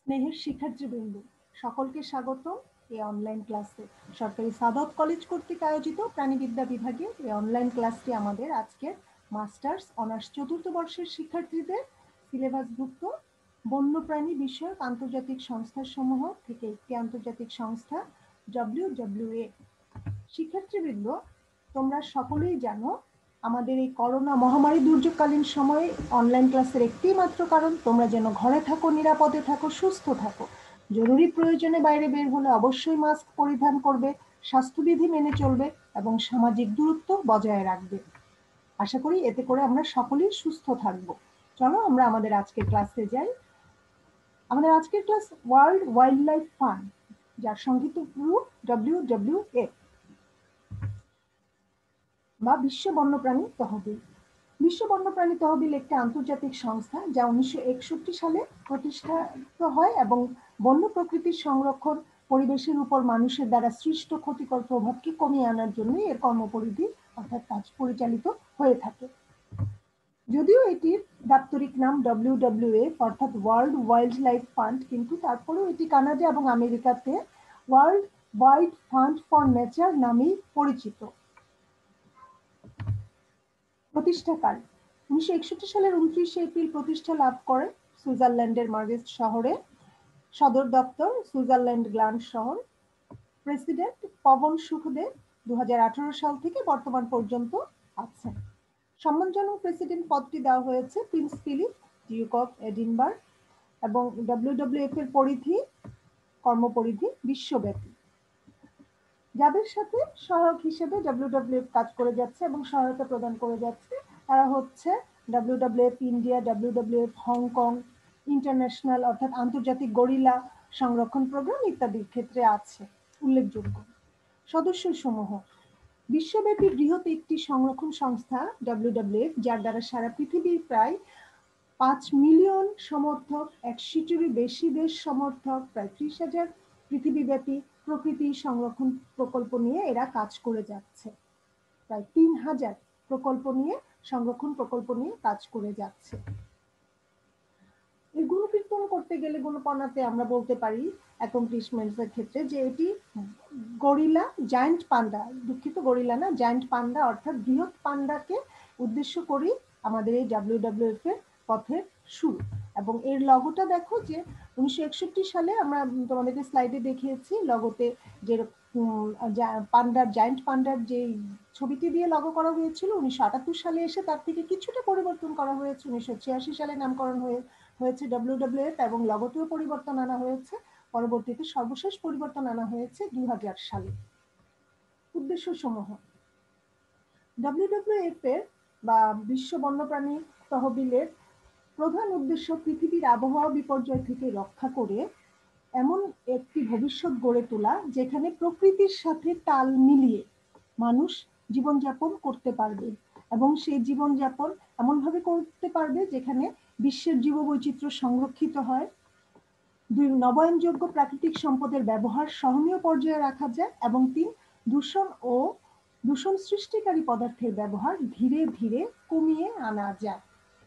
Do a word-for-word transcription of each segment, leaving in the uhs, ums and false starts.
স্নেহের শিক্ষার্থীবৃন্দ, সকলকে স্বাগত এই অনলাইন ক্লাসে। সরকারি সাদত কলেজ কর্তৃক আয়োজিত প্রাণীবিদ্যা বিভাগের এই অনলাইন ক্লাসটি আমাদের আজকের মাস্টার্স অনার্স চতুর্থ বর্ষের শিক্ষার্থীদের সিলেবাসভুক্ত বন্যপ্রাণী বিষয়ক আন্তর্জাতিক সংস্থাসমূহ থেকে একটি আন্তর্জাতিক সংস্থা ডব্লিউ ডব্লিউ এ। শিক্ষার্থীবৃন্দ, তোমরা সকলেই জানো আমাদের এই করোনা মহামারী দুর্যোগকালীন সময়ে অনলাইন ক্লাসের একটি মাত্র কারণ তোমরা যেন ঘরে থাকো, নিরাপদে থাকো, সুস্থ থাকো। জরুরি প্রয়োজনে বাইরে বের হলে অবশ্যই মাস্ক পরিধান করবে, স্বাস্থ্যবিধি মেনে চলবে এবং সামাজিক দূরত্ব বজায় রাখবে। আশা করি এতে করে আমরা সকলেই সুস্থ থাকবো। চলো আমরা আমাদের আজকের ক্লাসে যাই। আমাদের আজকের class world wildlife fund, যার সংক্ষিপ্ত রূপ ডব্লিউ ডব্লিউ এ বা বিশ্ব বন্যপ্রাণী তহবিল। বিশ্ব বন্যপ্রাণী তহবিল একটি আন্তর্জাতিক সংস্থা যা উনিশশো একষট্টি সালে প্রতিষ্ঠিত হয় এবং বন্য প্রকৃতির সংরক্ষণ, পরিবেশের উপর মানুষের দ্বারা সৃষ্ট ক্ষতিকর প্রভাবকে কমিয়ে আনার জন্য এর কর্মপরিধি অর্থাৎ কাজ পরিচালিত হয়ে থাকে। যদিও এটির দাপ্তরিক নাম ডব্লিউ ডব্লিউ এ অর্থাৎ ওয়ার্ল্ড ওয়াইল্ড লাইফ ফান্ড, কিন্তু তারপরেও এটি কানাডা এবং আমেরিকাতে world wild fund for nature নামেই পরিচিত। প্রতিষ্ঠাকাল উনিশশো একষট্টি সালের উনত্রিশে এপ্রিল প্রতিষ্ঠা লাভ করে সুইজারল্যান্ডের মার্গেস্ট শহরে। সদর দপ্তর সুইজারল্যান্ড গ্ল্যান্ড শহর। প্রেসিডেন্ট পবন সুখদেব দু হাজার আঠারো সাল থেকে বর্তমান পর্যন্ত আছেন। সম্মানজনক প্রেসিডেন্ট পদটি দেওয়া হয়েছে Prince Philip, duke of Edinburgh. এবং ডব্লিউডব্লিউএফ এর পরিধি কর্মপরিধি বিশ্বব্যাপী। যাদের সাথে সহায়ক হিসেবে ডব্লিউডব্লিউএফ কাজ করে যাচ্ছে এবং সহায়তা প্রদান করে যাচ্ছে তারা হচ্ছে WWF India, WWF Hong Kong, international অর্থাৎ আন্তর্জাতিক গরিলা সংরক্ষণ প্রোগ্রাম ইত্যাদির ক্ষেত্রে আছে উল্লেখযোগ্য। সদস্য সমূহ বিশ্বব্যাপী বৃহৎ একটি সংরক্ষণ সংস্থা ডব্লিউডব্লিউএফ, যার দ্বারা সারা পৃথিবীর প্রায় পাঁচ মিলিয়ন সমর্থক, একশোটিরও বেশি দেশ সমর্থক, প্রায় ত্রিশ হাজার পৃথিবীব্যাপী প্রকৃতি সংরক্ষণ প্রকল্প নিয়ে এরা কাজ করে যাচ্ছে। প্রায় তিন হাজার প্রকল্প নিয়ে সংরক্ষণ প্রকল্প নিয়ে কাজ করে যাচ্ছে। এই গুণকীর্তন করতে গেলে গুণপনাতে আমরা বলতে পারি অ্যাকমপ্লিশমেন্টস এর ক্ষেত্রে যে এটি গরিলা জায়ান্ট পান্ডা, দুঃখিত গরিলা না, জায়ান্ট পান্ডা অর্থাৎ বৃহৎ পান্ডাকে উদ্দেশ্য করি আমাদের এই ডাব্লিউডব্লিউএফ এর পথের শুরু। এবং এর লগোটা দেখো যে উনিশশো একষট্টি সালে আমরা তোমাদেরকে স্লাইডে দেখিয়েছি লগোতে যে পান্ডার জায়ান্ট পান্ডার যে ছবিটি দিয়ে লগো করা হয়েছিল, উনিশশো আটাত্তর সালে এসে তার থেকে কিছুটা পরিবর্তন করা হয়েছে। উনিশশো ছিয়াশি সালে নামকরণ হয়ে হয়েছে ডব্লিউডব্লিউএফ এবং লগোতেও পরিবর্তন আনা হয়েছে। পরবর্তীতে সর্বশেষ পরিবর্তন আনা হয়েছে দুই হাজার সালে। উদ্দেশ্য সমূহ ডব্লিউডব্লিউএফ এর বা বিশ্ব বন্যপ্রাণী তহবিলের প্রধান উদ্দেশ্য পৃথিবীর আবহাওয়া বিপর্যয় থেকে রক্ষা করে এমন একটি ভবিষ্যৎ গড়ে তোলা যেখানে প্রকৃতির সাথে তাল মিলিয়ে মানুষ জীবনযাপন করতে পারবে এবং সেই জীবনযাপন এমনভাবে করতে পারবে যেখানে বিশ্বের জীববৈচিত্র্য সংরক্ষিত হয়, দুই নবায়নযোগ্য প্রাকৃতিক সম্পদের ব্যবহার সহনীয় পর্যায়ে রাখা যায় এবং তিন দূষণ ও দূষণ সৃষ্টিকারী পদার্থের ব্যবহার ধীরে ধীরে কমিয়ে আনা যায়।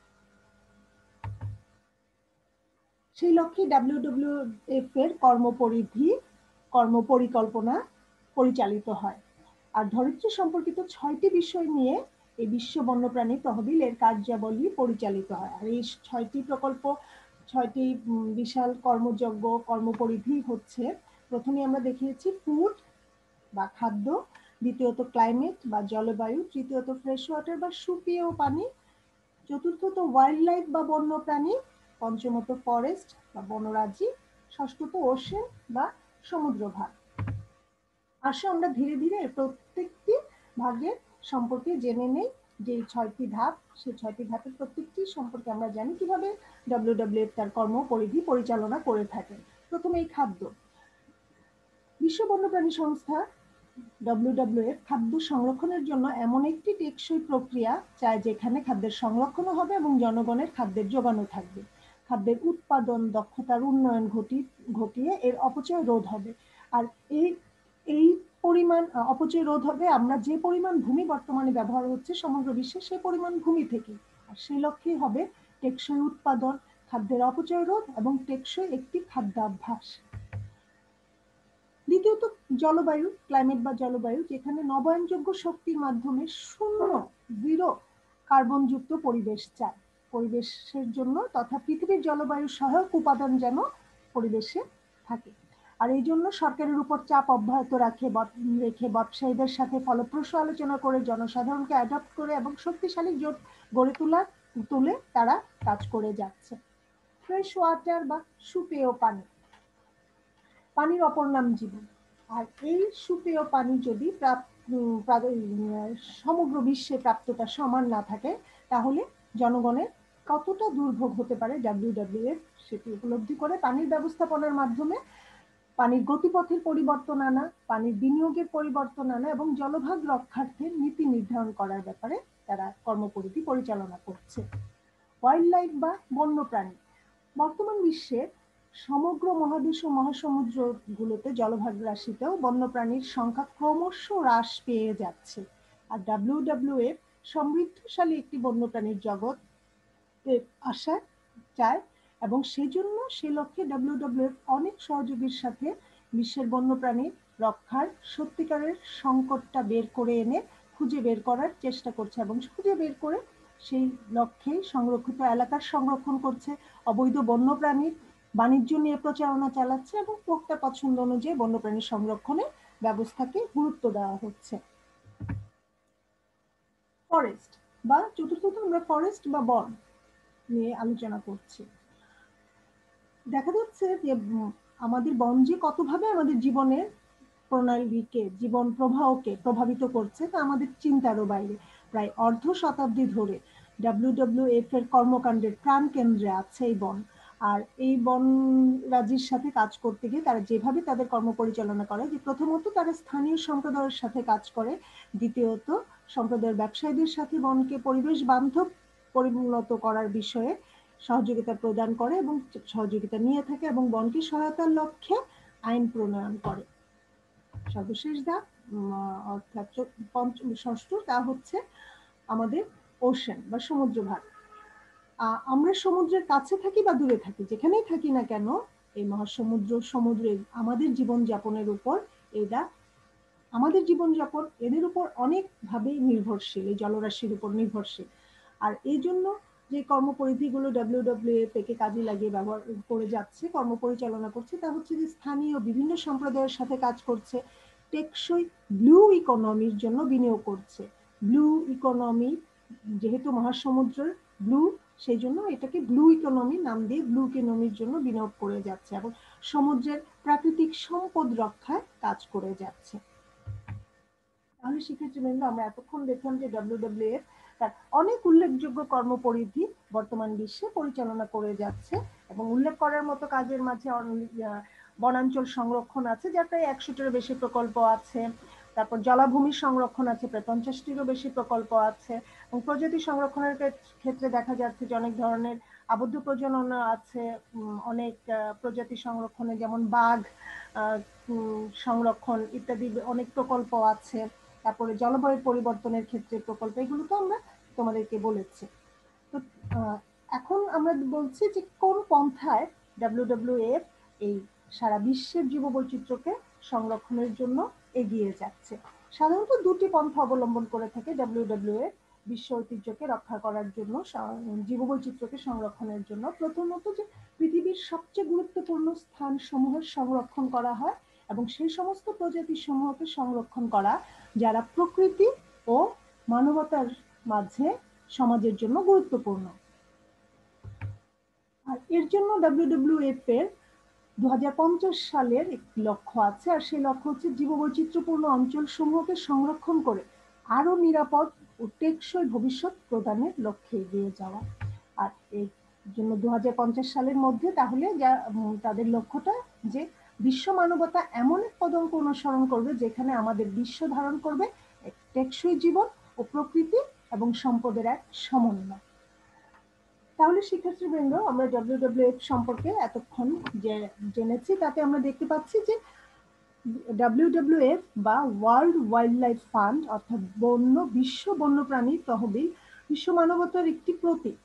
সেই লক্ষ্যে ডাব্লিউডব্লিউএফ এর কর্মপরিধি কর্মপরিকল্পনা পরিচালিত হয়। আর ধরিত্রী সম্পর্কিত ছয়টি বিষয় নিয়ে এই বিশ্ব বন্যপ্রাণী তহবিলের কার্যাবলী পরিচালিত হয়। আর এই ছয়টি প্রকল্প, ছয়টি বিশাল কর্মযজ্ঞ কর্মপরিধি হচ্ছে, প্রথমে আমরা দেখিয়েছি ফুড বা খাদ্য, দ্বিতীয়ত ক্লাইমেট বা জলবায়ু, তৃতীয়ত ফ্রেশ ওয়াটার বা সুপেয় পানি, চতুর্থত ওয়াইল্ড লাইফ বা বন্যপ্রাণী, পঞ্চমত ফরেস্ট বা বনরাজি, ষষ্ঠত ওশেন বা সমুদ্রভাগ। আসো আমরা ধীরে ধীরে প্রত্যেকটি ভাগের সম্পর্কে জেনে নেই। যে ছয়টি ধাপ, সেই ছয়টি ধাপের প্রত্যেকটি সম্পর্কে আমরা জানি কিভাবে ডব্লিউডব্লিউএফ তার কর্মপরিধি পরিচালনা করে থাকে। প্রথমে এই খাদ্য। বিশ্ব বন্যপ্রাণী সংস্থা ডব্লিউডব্লিউএফ খাদ্য সংরক্ষণের জন্য এমন একটি টেকসই প্রক্রিয়া চায় যেখানে খাদ্যের সংরক্ষণও হবে এবং জনগণের খাদ্যের যোগানও থাকবে। খাদ্যের উৎপাদন দক্ষতার উন্নয়ন ঘটিয়ে এর অপচয় রোধ হবে। আর এই এই পরিমাণ অপচয় রোধ হবে আমরা যে পরিমাণ ভূমি বর্তমানে ব্যবহার হচ্ছে সমগ্র বিশ্বে সেই পরিমাণ ভূমি থেকে। আর সেই লক্ষ্যেই হবে টেকসই উৎপাদন, খাদ্যের অপচয় রোধ এবং টেকসই একটি খাদ্যাভ্যাস। দ্বিতীয়ত জলবায়ু, ক্লাইমেট বা জলবায়ু, যেখানে নবায়নযোগ্য শক্তির মাধ্যমে শূন্য জিরো কার্বনযুক্ত পরিবেশ চায় পরিবেশের জন্য, তথা পৃথিবীর জলবায়ু সহায়ক উপাদান যেন পরিবেশে থাকে। আর এই জন্য সরকারের উপর চাপ অব্যাহত রাখে রেখে ব্যবসায়ীদের সাথে ফলপ্রসূ আলোচনা করে জনসাধারণকে অ্যাডপ্ট করে এবং শক্তিশালী জোট গড়ে তোলা তুলে তারা কাজ করে যাচ্ছে। ফ্রেশ ওয়াটার বা সুপেয় পানি, পানির অপর নাম জীবন। আর এই সুপেয় পানি যদি সমগ্র বিশ্বে প্রাপ্ততা সমান না থাকে, তাহলে জনগণের কতটা দুর্ভোগ হতে পারে ডাব্লিউডাব্লিউএফ সেটি উপলব্ধি করে পানির ব্যবস্থাপনার মাধ্যমে পানির গতিপথের পরিবর্তন আনা, পানির বিনিয়োগের পরিবর্তন আনা এবং জলভাগ রক্ষার্থে নীতি নির্ধারণ করার ব্যাপারে তারা কর্মপরিধি পরিচালনা করছে। ওয়াইল্ড লাইফ বা বন্যপ্রাণী, বর্তমান বিশ্বের সমগ্র মহাদেশ ও মহাসমুদ্রগুলোতে জলভাগ রাশিতেও বন্যপ্রাণীর সংখ্যা ক্রমশ হ্রাস পেয়ে যাচ্ছে। আর ডাব্লিউডাব্লিউএফ সমৃদ্ধশালী একটি বন্যপ্রাণীর জগৎ আশা চায় এবং সেজন্য সে লক্ষ্যে ডাব্লিউডাব্লিউএফ অনেক সহযোগীর সাথে বিশ্বের বন্যপ্রাণী রক্ষার সত্যিকারের সংকটটা বের করে এনে খুঁজে বের করার চেষ্টা করছে এবং খুঁজে বের করে সেই লক্ষ্যে সংরক্ষিত এলাকার সংরক্ষণ করছে, অবৈধ বন্যপ্রাণীর বাণিজ্য নিয়ে প্রচারণা চালাচ্ছে এবং ভোক্তা পছন্দ অনুযায়ী বন্যপ্রাণী সংরক্ষণের ব্যবস্থাকে গুরুত্ব দেওয়া হচ্ছে। ফরেস্ট বা চতুর্থত আমরা ফরেস্ট বা বন নিয়ে আলোচনা করছি। দেখা যাচ্ছে যে আমাদের বন যে কতভাবে আমাদের জীবনের প্রণালীকে, জীবন প্রবাহকে প্রভাবিত করছে তা আমাদের চিন্তারও বাইরে। প্রায় অর্ধ শতাব্দী ধরে ডাব্লিউডাব্লিউএফ এর কর্মকাণ্ডের প্রাণ কেন্দ্রে আছে এই বন। আর এই বন রাজির সাথে কাজ করতে গিয়ে তারা যেভাবে তাদের কর্ম পরিচালনা করে, যে প্রথমত তারা স্থানীয় সম্প্রদায়ের সাথে কাজ করে, দ্বিতীয়ত সম্প্রদায়ের ব্যবসায়ীদের সাথে বনকে পরিবেশ বান্ধব পরিণত করার বিষয়ে সহযোগিতা প্রদান করে এবং সহযোগিতা নিয়ে থাকে এবং বনকে সহায়তার লক্ষ্যে আইন প্রণয়ন করে। সর্বশেষ ধাপ অর্থাৎ পঞ্চম ষষ্ঠ, তা হচ্ছে আমাদের ওশেন বা সমুদ্র ভাগ। আমরা সমুদ্রের কাছে থাকি বা দূরে থাকি, যেখানেই থাকি না কেন, এই মহাসমুদ্র সমুদ্রের আমাদের জীবনযাপনের উপর, এরা আমাদের জীবনযাপন এদের উপর অনেকভাবে নির্ভরশীল, এই জলরাশির উপর নির্ভরশীল। আর এই জন্য যে কর্মপরিধিগুলো ডাব্লিউডাব্লিউএফ থেকে কাজে লাগিয়ে ব্যবহার করে যাচ্ছে, কর্ম পরিচালনা করছে, তা হচ্ছে যে স্থানীয় বিভিন্ন সম্প্রদায়ের সাথে কাজ করছে, টেকসই ব্লু ইকোনমির জন্য বিনিয়োগ করছে। ব্লু ইকোনমি যেহেতু মহাসমুদ্রের ব্লু, সেই জন্য এটাকে ব্লু ইকোনমি নাম দিয়ে ব্লু ইকোনমির জন্য বিনিয়োগ করে যাচ্ছে এবং সমুদ্রের প্রাকৃতিক সম্পদ রক্ষায় কাজ করে যাচ্ছে। তাহলে শিক্ষার্থীবৃন্দ, আমরা এতক্ষণ দেখলাম যে ডাব্লিউডাব্লিউএফ তার অনেক উল্লেখযোগ্য কর্মপরিধি বর্তমান বিশ্বে পরিচালনা করে যাচ্ছে এবং উল্লেখ করার মতো কাজের মাঝে বনাঞ্চল সংরক্ষণ আছে, যার প্রায় একশোটিরও বেশি প্রকল্প আছে। তারপর জলাভূমি সংরক্ষণ আছে, প্রায় পঞ্চাশটিরও বেশি প্রকল্প আছে এবং প্রজাতি সংরক্ষণের ক্ষেত্রে দেখা যাচ্ছে যে অনেক ধরনের আবদ্ধ প্রজনন আছে, অনেক প্রজাতি সংরক্ষণে যেমন বাঘ সংরক্ষণ ইত্যাদি অনেক প্রকল্প আছে। তারপরে জলবায়ু পরিবর্তনের ক্ষেত্রে প্রকল্প, এগুলো তো আমরা তোমাদেরকে বলেছি। তো এখন আমরা বলছি যে কোন পন্থায় ডাব্লিউডাব্লিউএফ এই সারা বিশ্বের জীববৈচিত্র্যকে সংরক্ষণের জন্য এগিয়ে যাচ্ছে। সাধারণত দুটি পন্থা অবলম্বন করে থাকে ডাব্লিউডাব্লিউএফ বিশ্ব ঐতিহ্যকে রক্ষা করার জন্য, জীববৈচিত্র্যকে সংরক্ষণের জন্য। প্রথমত যে পৃথিবীর সবচেয়ে গুরুত্বপূর্ণ স্থান সমূহের সংরক্ষণ করা হয় এবং সেই সমস্ত প্রজাতি সমূহকে সংরক্ষণ করা যারা প্রকৃতি ও মানবতার মাঝে সমাজের জন্য গুরুত্বপূর্ণ। আর এর জন্য ডাব্লিউডাব্লিউএফ এর দু হাজার পঞ্চাশ সালের একটি লক্ষ্য আছে, আর সেই লক্ষ্য হচ্ছে জীববৈচিত্র্যপূর্ণ অঞ্চল সমূহকে সংরক্ষণ করে আরো নিরাপদ ও টেকসই ভবিষ্যৎ প্রদানের লক্ষ্যে এগিয়ে যাওয়া। আর এর জন্য দু হাজার পঞ্চাশ সালের মধ্যে তাহলে যা তাদের লক্ষ্যটা যে বিশ্ব মানবতা এমন এক পদাঙ্ক অনুসরণ করবে যেখানে আমাদের বিশ্ব ধারণ করবে এক টেকসই জীবন ও প্রকৃতি এবং সম্পদের এক সমন্বয়। তাহলে শিক্ষার্থীবৃন্দ, আমরা ডাব্লিউডাব্লিউএফ সম্পর্কে এতক্ষণ যে জেনেছি, তাতে আমরা দেখতে পাচ্ছি যে ডাব্লিউডাব্লিউএফ বা ওয়ার্ল্ড ওয়াইল্ড লাইফ ফান্ড অর্থাৎ বন্য বিশ্ব বন্যপ্রাণী তহবিল বিশ্ব মানবতার একটি প্রতীক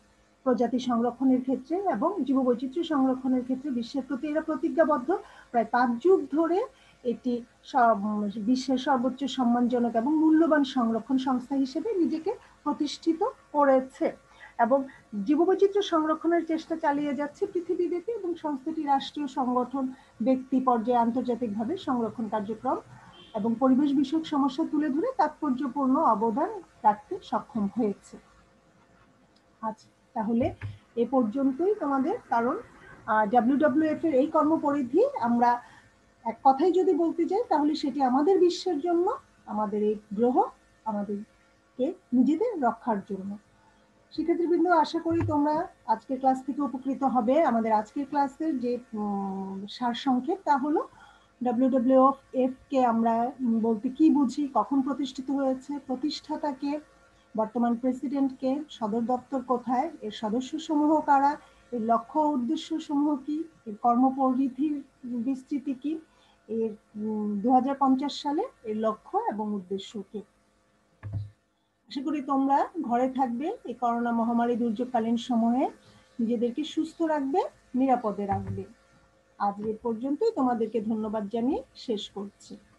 প্রজাতি সংরক্ষণের ক্ষেত্রে এবং জীববৈচিত্র্য সংরক্ষণের ক্ষেত্রে বিশ্বের প্রতি এরা প্রতিজ্ঞাবদ্ধ। প্রায় পাঁচ যুগ ধরে এটি বিশ্বের সর্বোচ্চ সম্মানজনক এবং মূল্যবান সংরক্ষণ সংস্থা হিসেবে নিজেকে প্রতিষ্ঠিত করেছে এবং জীববৈচিত্র্য সংরক্ষণের চেষ্টা চালিয়ে যাচ্ছে পৃথিবীব্যাপী, এবং সংস্থাটি রাষ্ট্রীয় সংগঠন, ব্যক্তি পর্যায়ে আন্তর্জাতিকভাবে সংরক্ষণ কার্যক্রম এবং পরিবেশ বিষয়ক সমস্যা তুলে ধরে তাৎপর্যপূর্ণ অবদান রাখতে সক্ষম হয়েছে। আচ্ছা, তাহলে এ পর্যন্তই তোমাদের, কারণ ডাব্লিউডাব্লিউএফ এর এই কর্মপরিধি আমরা এক কথাই যদি বলতে যাই তাহলে সেটি আমাদের বিশ্বের জন্য, আমাদের এই গ্রহ, আমাদেরকে নিজেদের রক্ষার জন্য। শিক্ষার্থীবৃন্দ, আশা করি তোমরা আজকের ক্লাস থেকে উপকৃত হবে। আমাদের আজকের ক্লাসের যে সারসংক্ষেপ তা হলো ডাব্লিউডাব্লিউএফ কে আমরা বলতে কি বুঝি, কখন প্রতিষ্ঠিত হয়েছে, প্রতিষ্ঠাতা কে, বর্তমান প্রেসিডেন্ট কে, সদর দপ্তর কোথায়, এর সদস্য সমূহ কারা, এর লক্ষ্য উদ্দেশ্য সমূহ কি, এর কর্মপরিধির বিস্তৃতি কি, এর দু হাজার পঞ্চাশ সালে এর লক্ষ্য এবং উদ্দেশ্য কি। আশা করি তোমরা ঘরে থাকবে, এই করোনা মহামারী দুর্যোগকালীন সময়ে নিজেদেরকে সুস্থ রাখবে, নিরাপদে রাখবে। আজ এ পর্যন্তই, তোমাদেরকে ধন্যবাদ জানিয়ে শেষ করছি।